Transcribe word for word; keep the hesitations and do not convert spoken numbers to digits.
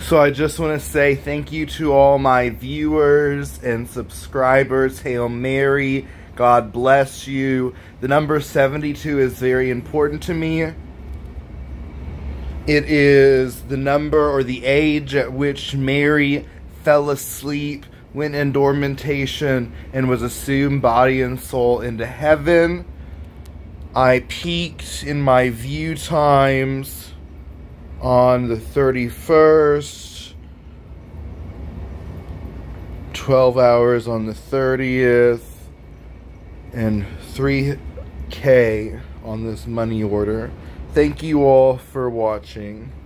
So I just want to say thank you to all my viewers and subscribers. Hail Mary. God bless you. The number seventy-two is very important to me. It is the number or the age at which Mary fell asleep, went in dormitation, and was assumed body and soul into heaven. I peaked in my view times on the thirty-first, twelve hours on the thirtieth, and three K on this money order. Thank you all for watching.